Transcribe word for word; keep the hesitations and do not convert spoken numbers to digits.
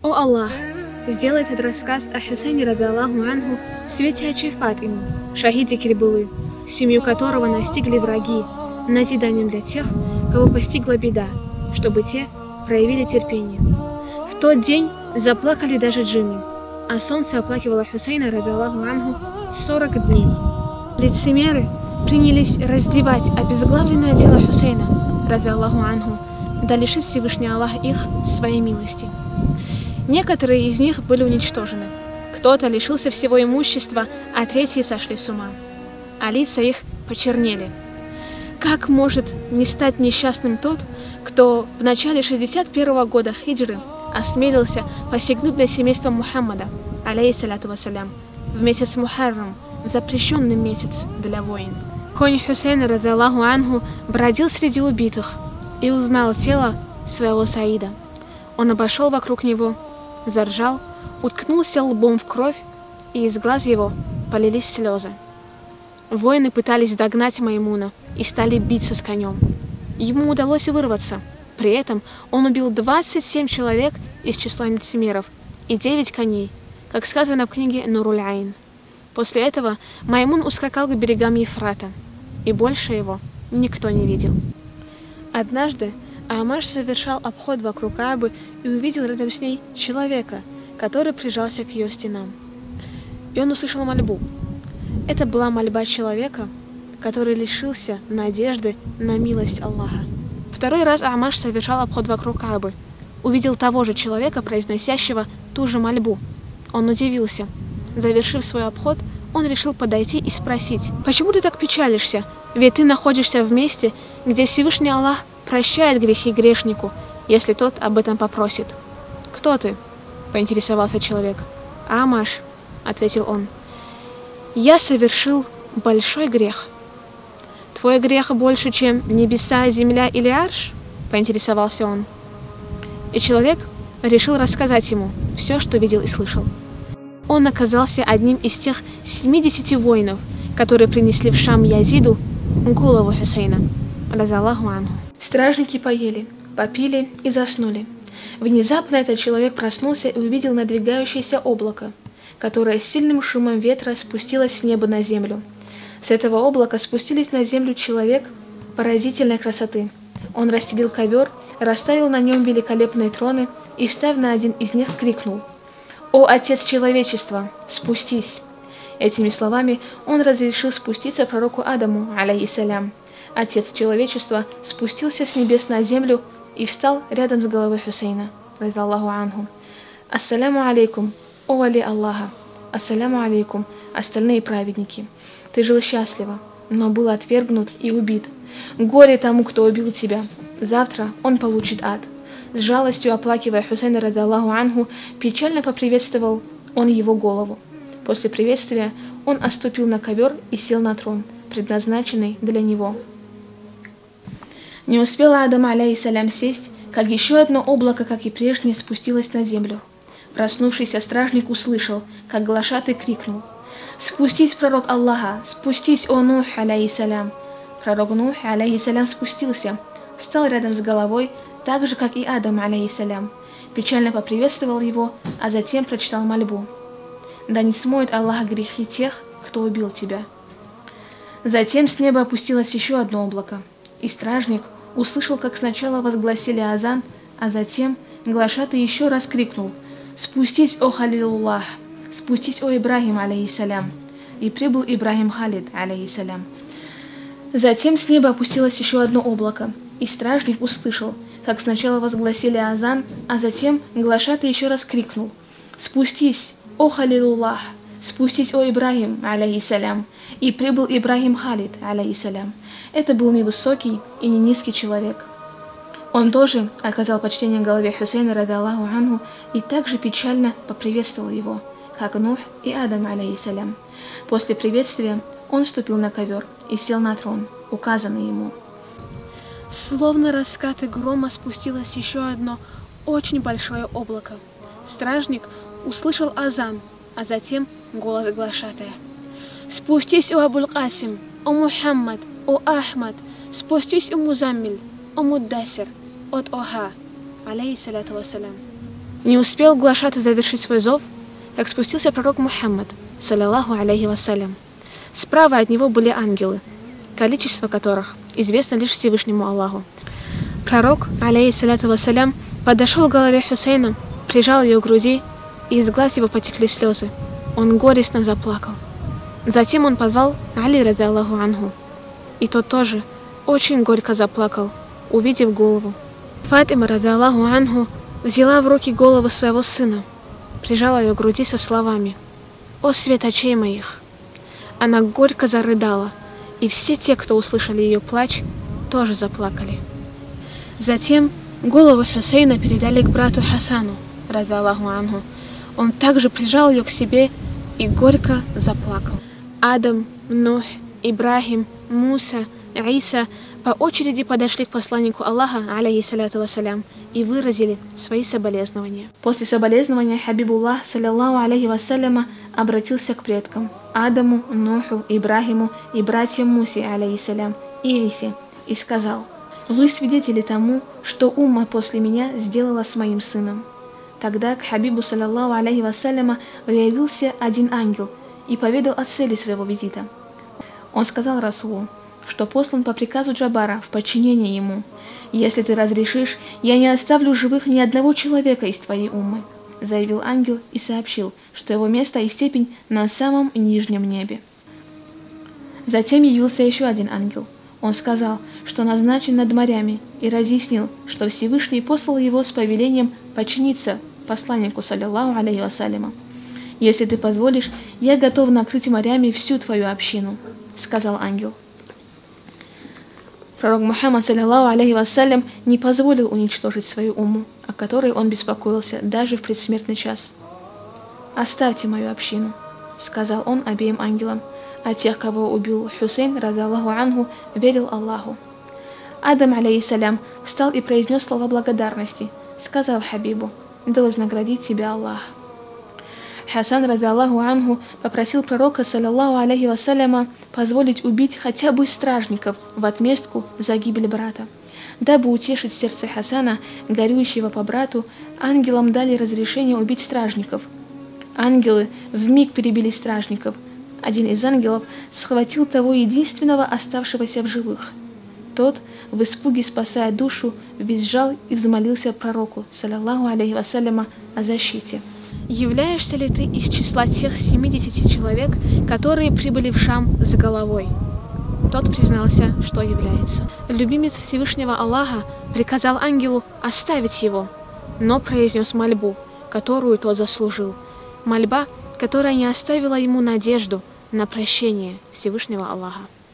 О Аллах, сделай этот рассказ о Хусейне ради Аллаху анху в свете очей Фатимы, шахиде Кербелы, семью которого настигли враги, назиданием для тех, кого постигла беда, чтобы те проявили терпение. В тот день заплакали даже джинны, а солнце оплакивало Хусейна ради Аллаху анху сорок дней. Лицемеры принялись раздевать обезглавленное тело Хусейна ради Аллаху анху, да лишит Всевышний Аллах их своей милости. Некоторые из них были уничтожены, кто-то лишился всего имущества, а третьи сошли с ума, а лица их почернели. Как может не стать несчастным тот, кто в начале шестьдесят первого года хиджры осмелился посягнуть на семейство Мухаммада, алейхиссалату вассалям, в месяц Мухаррам, запрещенный месяц для войн? Конь Хусейна ради Аллаху анху бродил среди убитых и узнал тело своего Саида. Он обошел вокруг него, заржал, уткнулся лбом в кровь, и из глаз его полились слезы. Воины пытались догнать Маймуна и стали биться с конем. Ему удалось вырваться. При этом он убил двадцать семь человек из числа лицемеров и девять коней, как сказано в книге Нуруль Айн. После этого Маймун ускакал к берегам Ефрата, и больше его никто не видел. Однажды Амаш совершал обход вокруг Каабы и увидел рядом с ней человека, который прижался к ее стенам. И он услышал мольбу. Это была мольба человека, который лишился надежды на милость Аллаха. Второй раз Амаш совершал обход вокруг Каабы, увидел того же человека, произносящего ту же мольбу. Он удивился. Завершив свой обход, он решил подойти и спросить: «Почему ты так печалишься? Ведь ты находишься в месте, где Всевышний Аллах прощает грехи грешнику, если тот об этом попросит». «Кто ты?» — поинтересовался человек. «Амаш», — ответил он. «Я совершил большой грех». «Твой грех больше, чем небеса, земля или арш?» — поинтересовался он. И человек решил рассказать ему все, что видел и слышал. Он оказался одним из тех семидесяти воинов, которые принесли в Шам Язиду голову Хусейна, ради Аллаху анху. Стражники поели, попили и заснули. Внезапно этот человек проснулся и увидел надвигающееся облако, которое с сильным шумом ветра спустилось с неба на землю. С этого облака спустились на землю человек поразительной красоты. Он расстелил ковер, расставил на нем великолепные троны и, встав на один из них, крикнул: «О, Отец человечества, спустись!» Этими словами он разрешил спуститься пророку Адаму, алейхиссалям. Отец человечества спустился с небес на землю и встал рядом с головой Хусейна, ради Аллаху анху. «Ассаляму алейкум, о вали Аллаха! Ассаляму алейкум, остальные праведники! Ты жил счастливо, но был отвергнут и убит. Горе тому, кто убил тебя! Завтра он получит ад». С жалостью оплакивая Хусейна ради Аллаху анху, печально поприветствовал он его голову. После приветствия он отступил на ковер и сел на трон, предназначенный для него. Не успел Адам, алейхиссалям, сесть, как еще одно облако, как и прежнее, спустилось на землю. Проснувшийся стражник услышал, как глашатай крикнул: «Спустись, пророк Аллаха! Спустись, о Нух, алейхиссалям!» Пророк Нух, алейхиссалям, спустился, встал рядом с головой, так же, как и Адам, алейхиссалям, печально поприветствовал его, а затем прочитал мольбу: «Да не смоет Аллах грехи тех, кто убил тебя». Затем с неба опустилось еще одно облако, и стражник услышал, как сначала возгласили азан, а затем глашатай еще раз крикнул: «Спустись, о Халилуллах! Спустись, о Ибрахим, алейхиссалям!» И прибыл Ибрахим Халид, алейхиссалям. Затем с неба опустилось еще одно облако, и стражник услышал, как сначала возгласили азан, а затем глашатай еще раз крикнул: «Спустись, о Халилуллах! Спустись, о Ибрахим, алейхиссалям!» И прибыл Ибрахим Халид, алейхиссалям. Это был невысокий и не низкий человек. Он тоже оказал почтение голове Хусейна, ради Аллаху анху, и также печально поприветствовал его, как Нух и Адам, алейхиссалям. После приветствия он вступил на ковер и сел на трон, указанный ему. Словно раскаты грома спустилось еще одно очень большое облако. Стражник услышал азан, а затем голос глашатая: «Спустись, о Абуль-Касим, о Мухаммад, о Ахмад, спустись, о Музаммиль, о Муддасир, от Оха, алейхиссалату вассалям». Не успел глашатый завершить свой зов, как спустился пророк Мухаммад, саллаллаху алейхи вассалям. Справа от него были ангелы, количество которых известно лишь Всевышнему Аллаху. Пророк, алейхиссаляту вассалям, подошел к голове Хусейна, прижал ее к груди, и из глаз его потекли слезы. Он горестно заплакал. Затем он позвал Али радиаллаху анху, и тот тоже очень горько заплакал, увидев голову. Фатима радиаллаху анху взяла в руки голову своего сына, прижала ее к груди со словами: «О свет очей моих!» Она горько зарыдала, и все те, кто услышали ее плач, тоже заплакали. Затем голову Хусейна передали к брату Хасану, радиаллаху анху. Он также прижал ее к себе и горько заплакал. Адам, Нух, Ибрахим, Муса, Иса по очереди подошли к посланнику Аллаха, алейхиссаляту вассалям, и выразили свои соболезнования. После соболезнования Хабибуллах, саллаллаху алейхи вассаляма, обратился к предкам Адаму, Нуху, Ибрахиму и братьям Мусе, алейхиссалям, и Исе, и сказал: «Вы свидетели тому, что умма после меня сделала с моим сыном». Тогда к Хабибу, саллаллаху алейхи вассаляма, явился один ангел и поведал о цели своего визита. Он сказал Расулу, что послан по приказу Джабара в подчинение ему. «Если ты разрешишь, я не оставлю живых ни одного человека из твоей уммы», заявил ангел и сообщил, что его место и степень на самом нижнем небе. Затем явился еще один ангел. Он сказал, что назначен над морями, и разъяснил, что Всевышний послал его с повелением подчиниться посланнику, саллаллаху алейхи вассаляма. «Если ты позволишь, я готов накрыть морями всю твою общину», сказал ангел. Пророк Мухаммад, саллаллаху алейхи вассалям, не позволил уничтожить свою умму, о которой он беспокоился даже в предсмертный час. «Оставьте мою общину», сказал он обеим ангелам, а тех, кого убил Хусейн, радиаллаху анху, верил Аллаху. Адам, алейхиссалям, встал и произнес слова благодарности, сказав Хабибу: «Да вознаградит тебя Аллах». Хасан, радиаллаху анху, попросил пророка, саллаллаху алейхи вассаляма, позволить убить хотя бы стражников в отместку за гибель брата. Дабы утешить сердце Хасана, горюющего по брату, ангелам дали разрешение убить стражников. Ангелы вмиг перебили стражников. Один из ангелов схватил того единственного оставшегося в живых. Тот, в испуге спасая душу, визжал и взмолился пророку, саллаллаху алейхи вассаляма, о защите. «Являешься ли ты из числа тех семидесяти человек, которые прибыли в Шам с головой?» Тот признался, что является. Любимец Всевышнего Аллаха приказал ангелу оставить его, но произнес мольбу, которую тот заслужил. Мольба, которая не оставила ему надежду на прощение Всевышнего Аллаха.